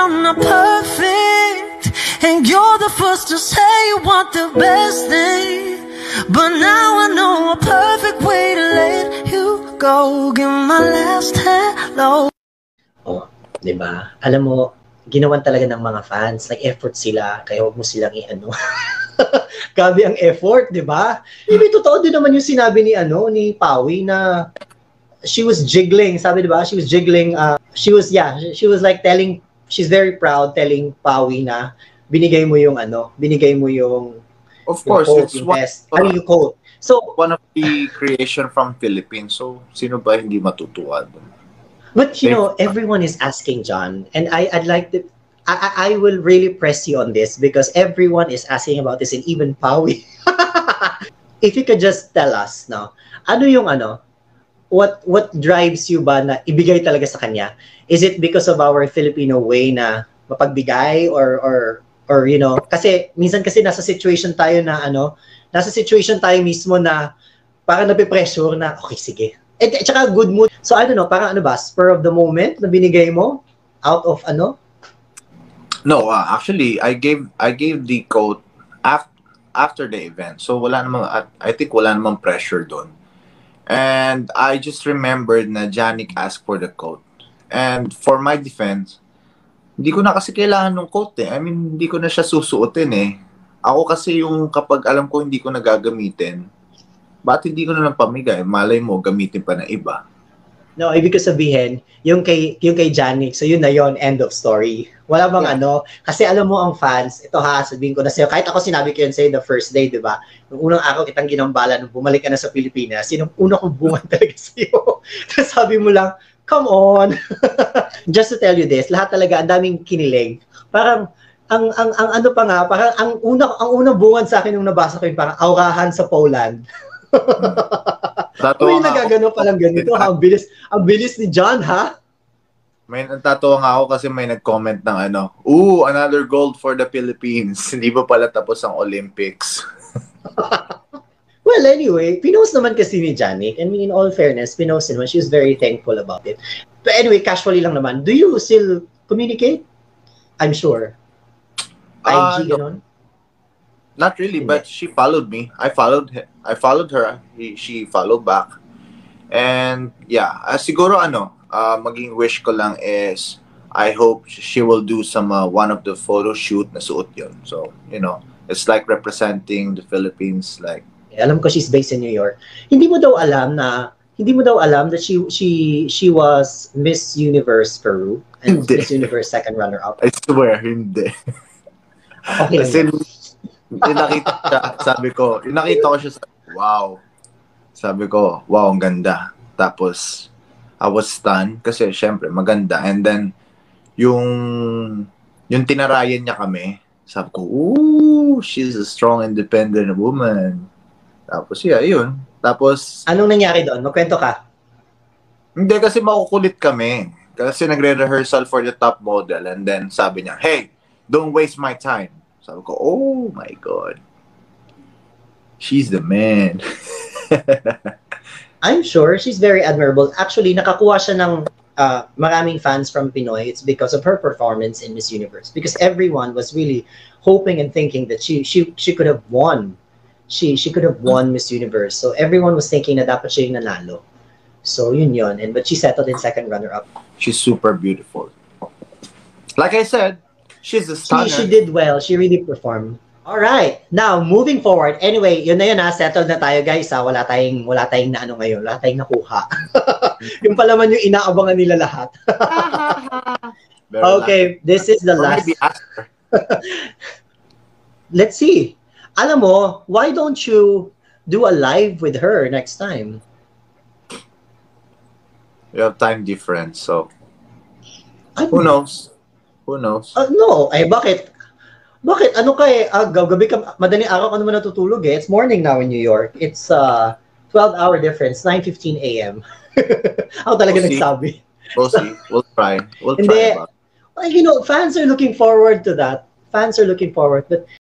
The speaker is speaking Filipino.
I'm not perfect, and you're the first to say you want the best thing. But now I know a perfect way to let you go. Give my last hello. Oh, diba? Alam mo, ginawan talaga ng mga fans, nag-effort sila, kaya huwag mo silang i-ano. Grabe ang effort, diba? Hindi, totoo din naman yung sinabi ni Pawi na she was jiggling, sabi diba? She was jiggling, she was like telling, she's very proud telling Pawi na binigay mo yung of course, quote, it's yung quote. So, one of the creation from Philippines. So, sino ba hindi matutuwa dun? But you know, everyone is asking John, and I'd like to, I will really press you on this because everyone is asking about this, and even Pawi. If you could just tell us, no, what drives you ba na ibigay talaga sa kanya? Is it because of our Filipino way na mapagbigay or you know, kasi minsan kasi nasa situation tayo mismo na parang nape-pressure na okay, sige. At saka good mood. So I don't know, parang spur of the moment na binigay mo out of No, actually I gave the quote after the event. So I think wala namang pressure doon. And I just remembered na Janik asked for the quote. And for my defense, hindi ko na kasi kailangan ng quote eh. I mean, hindi ko na siya susuotin eh. Ako kasi yung kapag alam ko hindi ko na gagamitin, bakit hindi ko na lang pamigay? Malay mo, gamitin pa ng iba. No, ibig ko sabihin, yung kay Janik, so yun na yun, end of story. Wala bang kasi alam mo ang fans, ito sabihin ko na sa'yo, kahit ako sinabi ko yun sa'yo the first day, di ba? Nung unang araw kitang ginambala, nung bumalik ka na sa Pilipinas, yung una kong bungan talaga sa'yo. Tapos sabi mo lang, come on! Just to tell you this, lahat talaga, ang daming kinilig. Parang, ang parang ang unang bungan sa akin nung nabasa ko yun, parang aurahan sa Poland. Uy, nagagano palang ganito. Ang bilis ni John, ha? May natatawa nga ako kasi may nag-comment ng another gold for the Philippines. Hindi ba pala tapos ang Olympics? Well, anyway, pinost naman kasi ni Janik. I mean, in all fairness, pinost naman. She's very thankful about it. But anyway, casually lang naman. Do you still communicate? I'm sure. IG, ganon? Not really, but she followed me. I followed her. She followed back. And yeah, siguro maging wish ko lang is I hope she will do some one of the photo shoot na suot yun. So, you know, it's like representing the Philippines like. Alam ko she's based in New York. Hindi mo daw alam that she was Miss Universe Peru and Miss Universe second runner-up. I swear, hindi. Okay. Nakita ko siya, wow. Sabi ko, wow, ang ganda. Tapos, I was stunned kasi syempre, maganda. And then, yung tinarayan niya kami, sabi ko, ooh, she's a strong, independent woman. Tapos, yeah, yun. Tapos, anong nangyari doon? Magkwento ka. Hindi, kasi makukulit kami. Kasi nagre-rehearsal for the top model. And then, sabi niya, hey, don't waste my time. Sabi ko, oh my God. She's the man. I'm sure she's very admirable. Actually, nakakuha siya ng maraming fans from Pinoy. It's because of her performance in Miss Universe. Because everyone was really hoping and thinking that she could have won. She could have won Miss Universe. So everyone was thinking na dapat siya yung nanalo. So yun. But she settled in second runner-up. She's super beautiful. Like I said, she's a stunner. She did well. She really performed. All right. Now, moving forward. Anyway, yun na yun settled na tayo guys wala tayong na ngayon. Wala tayong nakuha. Yung pala man yung inaabangan nila lahat. Okay, this is the last. Let's see. Alam mo, why don't you do a live with her next time? We have time difference, so who knows? Who knows? No, bakit? Bakit? Ano gabi ka, madaling araw ka naman natutulog eh. It's morning now in New York. It's 12-hour difference, 9:15 a.m. Ako talaga nagsabi. We'll see. We'll try. We'll try. You know, fans are looking forward to that. Fans are looking forward. But